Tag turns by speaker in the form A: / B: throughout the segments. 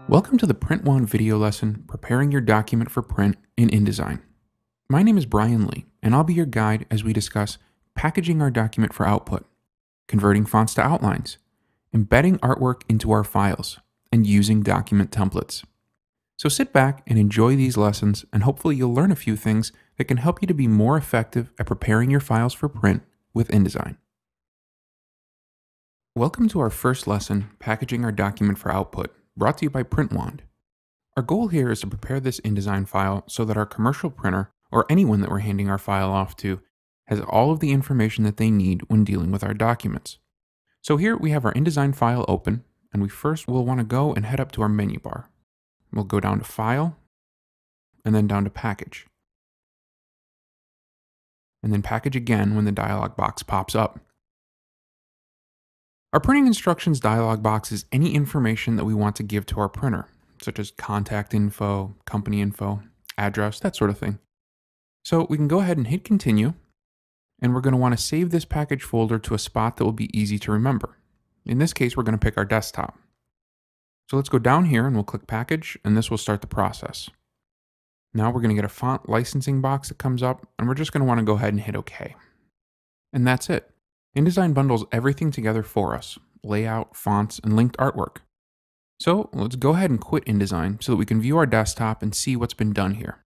A: Welcome to the printwand video lesson, Preparing Your Document for Print in InDesign. My name is Brian Lee, and I'll be your guide as we discuss packaging our document for output, converting fonts to outlines, embedding artwork into our files, and using document templates. So sit back and enjoy these lessons, and hopefully you'll learn a few things that can help you to be more effective at preparing your files for print with InDesign. Welcome to our first lesson, Packaging Our Document for Output, brought to you by Printwand. Our goal here is to prepare this InDesign file so that our commercial printer, or anyone that we're handing our file off to, has all of the information that they need when dealing with our documents. So here we have our InDesign file open, and we first will want to go and head up to our menu bar. We'll go down to File, and then down to Package. And then Package again when the dialog box pops up. Our printing instructions dialog box is any information that we want to give to our printer, such as contact info, company info, address, that sort of thing. So we can go ahead and hit continue, and we're going to want to save this package folder to a spot that will be easy to remember. In this case, we're going to pick our desktop. So let's go down here and we'll click package, and this will start the process. Now we're going to get a font licensing box that comes up, and we're just going to want to go ahead and hit OK. And that's it. InDesign bundles everything together for us: layout, fonts, and linked artwork. So let's go ahead and quit InDesign so that we can view our desktop and see what's been done here.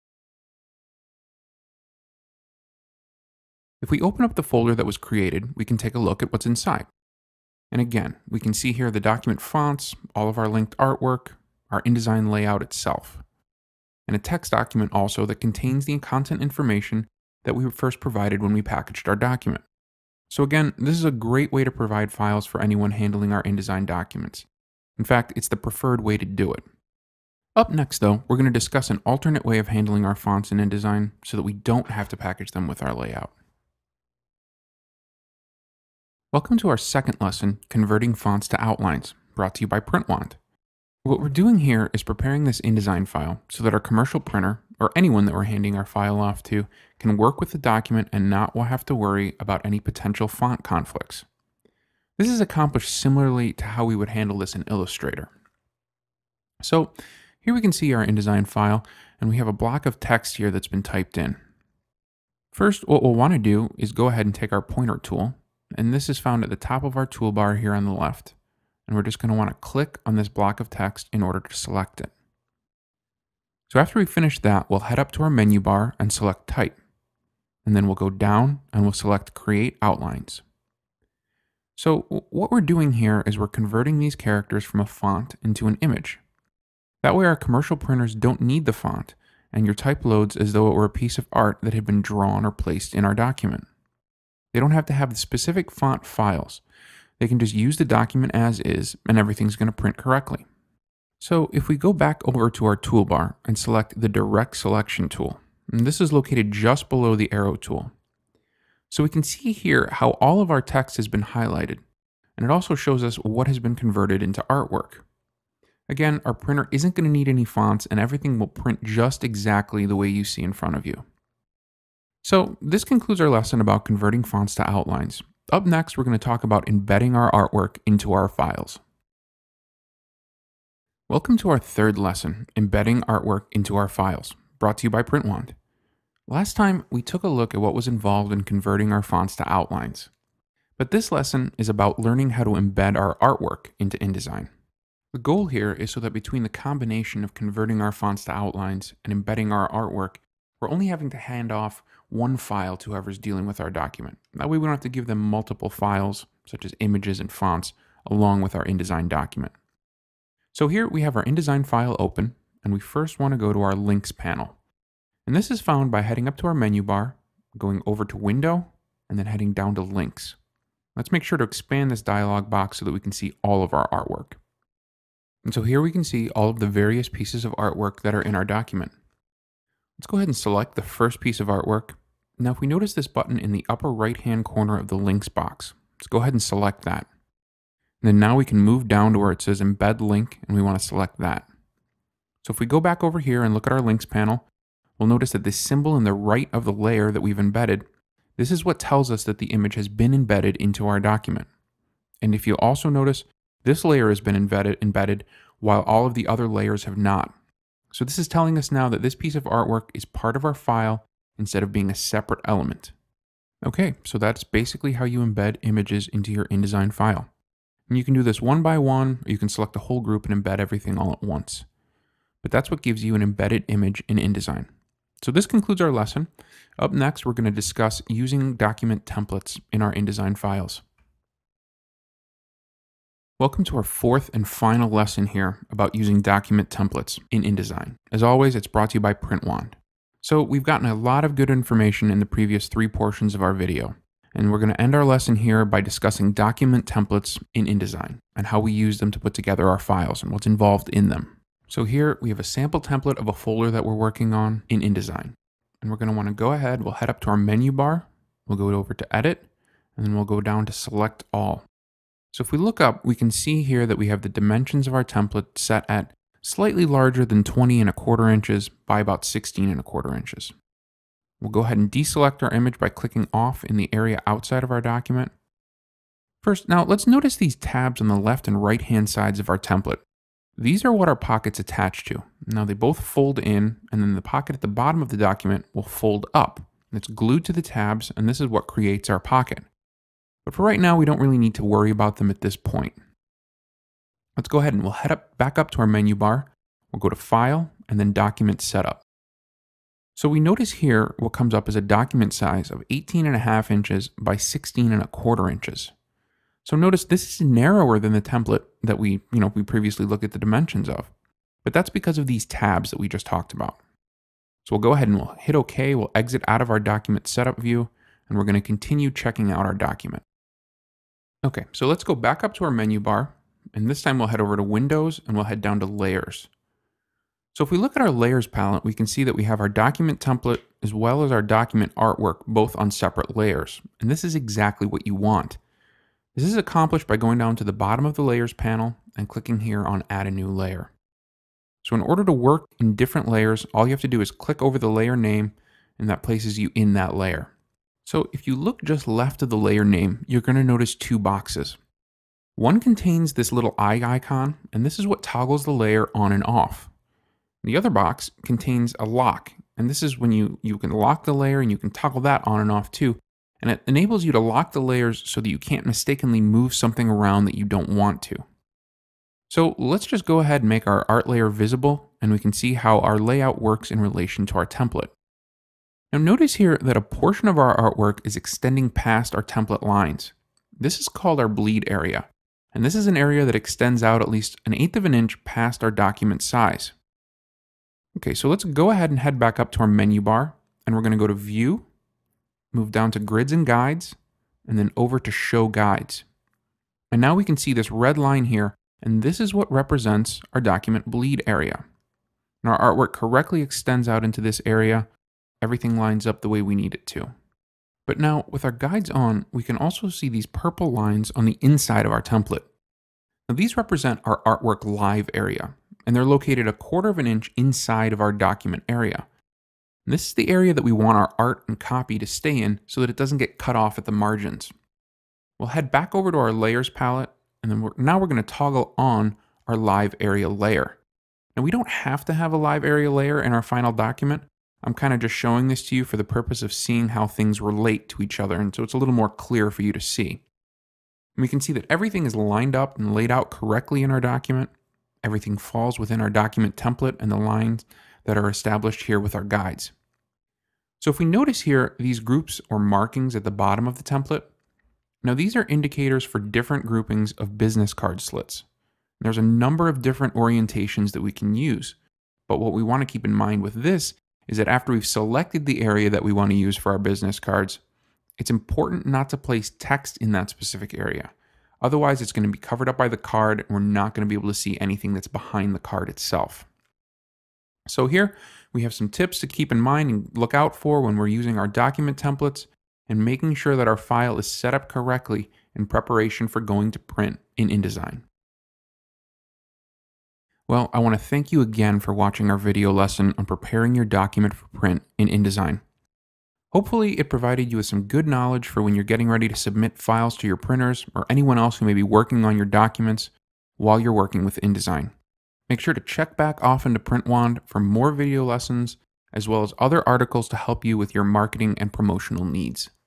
A: If we open up the folder that was created, we can take a look at what's inside. And again, we can see here the document fonts, all of our linked artwork, our InDesign layout itself, and a text document also that contains the content information that we first provided when we packaged our document. So again, this is a great way to provide files for anyone handling our InDesign documents. In fact, it's the preferred way to do it. Up next though, we're going to discuss an alternate way of handling our fonts in InDesign so that we don't have to package them with our layout. Welcome to our second lesson, Converting Fonts to Outlines, brought to you by Printwand. What we're doing here is preparing this InDesign file so that our commercial printer, or anyone that we're handing our file off to, can work with the document and not have to worry about any potential font conflicts. This is accomplished similarly to how we would handle this in Illustrator. So here we can see our InDesign file, and we have a block of text here that's been typed in. First, what we'll want to do is go ahead and take our pointer tool, and this is found at the top of our toolbar here on the left. And we're just going to want to click on this block of text in order to select it. So after we finish that, we'll head up to our menu bar and select Type. And then we'll go down and we'll select Create Outlines. So what we're doing here is we're converting these characters from a font into an image. That way our commercial printers don't need the font, and your type loads as though it were a piece of art that had been drawn or placed in our document. They don't have to have the specific font files. They can just use the document as is, and everything's going to print correctly. So if we go back over to our toolbar and select the Direct Selection tool, and this is located just below the arrow tool. So we can see here how all of our text has been highlighted, and it also shows us what has been converted into artwork. Again, our printer isn't going to need any fonts, and everything will print just exactly the way you see in front of you. So this concludes our lesson about converting fonts to outlines. Up next, we're going to talk about embedding our artwork into our files. Welcome to our third lesson, Embedding Artwork into Our Files, brought to you by Printwand. Last time, we took a look at what was involved in converting our fonts to outlines. But this lesson is about learning how to embed our artwork into InDesign. The goal here is so that between the combination of converting our fonts to outlines and embedding our artwork, we're only having to hand off one file to whoever's dealing with our document. That way we don't have to give them multiple files, such as images and fonts, along with our InDesign document. So here we have our InDesign file open, and we first want to go to our Links panel. And this is found by heading up to our menu bar, going over to Window, and then heading down to Links. Let's make sure to expand this dialog box so that we can see all of our artwork. And so here we can see all of the various pieces of artwork that are in our document. Let's go ahead and select the first piece of artwork. Now, if we notice this button in the upper right-hand corner of the links box, let's go ahead and select that. And then now we can move down to where it says Embed Link, and we want to select that. So if we go back over here and look at our links panel, we'll notice that this symbol in the right of the layer that we've embedded, this is what tells us that the image has been embedded into our document. And if you also notice, this layer has been embedded while all of the other layers have not. So this is telling us now that this piece of artwork is part of our file instead of being a separate element. Okay, so that's basically how you embed images into your InDesign file. And you can do this one by one, or you can select a whole group and embed everything all at once. But that's what gives you an embedded image in InDesign. So this concludes our lesson. Up next, we're going to discuss using document templates in our InDesign files. Welcome to our fourth and final lesson here about using document templates in InDesign. As always, it's brought to you by printwand. So we've gotten a lot of good information in the previous 3 portions of our video, and we're going to end our lesson here by discussing document templates in InDesign and how we use them to put together our files and what's involved in them. So here we have a sample template of a folder that we're working on in InDesign. And we're going to want to go ahead, we'll head up to our menu bar, we'll go over to Edit, and then we'll go down to Select All. So if we look up, we can see here that we have the dimensions of our template set at slightly larger than 20¼ inches by about 16¼ inches. We'll go ahead and deselect our image by clicking off in the area outside of our document. First, now let's notice these tabs on the left and right hand sides of our template. These are what our pockets attach to. Now they both fold in, and then the pocket at the bottom of the document will fold up. It's glued to the tabs, and this is what creates our pocket. But for right now, we don't really need to worry about them at this point. Let's go ahead and we'll head back up to our menu bar. We'll go to File and then Document Setup. So we notice here what comes up as a document size of 18½ inches by 16¼ inches. So notice this is narrower than the template that we previously looked at the dimensions of. But that's because of these tabs that we just talked about. So we'll go ahead and we'll hit OK. We'll exit out of our document setup view, and we're going to continue checking out our document. Okay, so let's go back up to our menu bar, and this time we'll head over to Windows and we'll head down to Layers. So if we look at our Layers palette, we can see that we have our document template as well as our document artwork both on separate layers. And this is exactly what you want. This is accomplished by going down to the bottom of the Layers panel and clicking here on Add a New Layer. So in order to work in different layers, all you have to do is click over the layer name, and that places you in that layer. So if you look just left of the layer name, you're going to notice 2 boxes. One contains this little eye icon, and this is what toggles the layer on and off. The other box contains a lock, and this is when you can lock the layer and you can toggle that on and off too. And it enables you to lock the layers so that you can't mistakenly move something around that you don't want to. So let's just go ahead and make our art layer visible, and we can see how our layout works in relation to our template. Now notice here that a portion of our artwork is extending past our template lines. This is called our bleed area, and this is an area that extends out at least 1/8 inch past our document size. Okay, so let's go ahead and head back up to our menu bar, and we're going to go to View, move down to Grids and Guides, and then over to Show Guides. And now we can see this red line here, and this is what represents our document bleed area. And our artwork correctly extends out into this area. Everything lines up the way we need it to. But now, with our guides on, we can also see these purple lines on the inside of our template. Now these represent our artwork live area, and they're located 1/4 inch inside of our document area. And this is the area that we want our art and copy to stay in so that it doesn't get cut off at the margins. We'll head back over to our Layers palette, and then now we're going to toggle on our live area layer. Now we don't have to have a live area layer in our final document. I'm kind of just showing this to you for the purpose of seeing how things relate to each other, and so it's a little more clear for you to see. And we can see that everything is lined up and laid out correctly in our document. Everything falls within our document template and the lines that are established here with our guides. So if we notice here, these groups or markings at the bottom of the template, now these are indicators for different groupings of business card slits. There's a number of different orientations that we can use, but what we want to keep in mind with this is that after we've selected the area that we want to use for our business cards, it's important not to place text in that specific area. Otherwise, it's going to be covered up by the card, and we're not going to be able to see anything that's behind the card itself. So here, we have some tips to keep in mind and look out for when we're using our document templates and making sure that our file is set up correctly in preparation for going to print in InDesign. Well, I want to thank you again for watching our video lesson on preparing your document for print in InDesign. Hopefully, it provided you with some good knowledge for when you're getting ready to submit files to your printers or anyone else who may be working on your documents while you're working with InDesign. Make sure to check back often to Printwand for more video lessons, as well as other articles to help you with your marketing and promotional needs.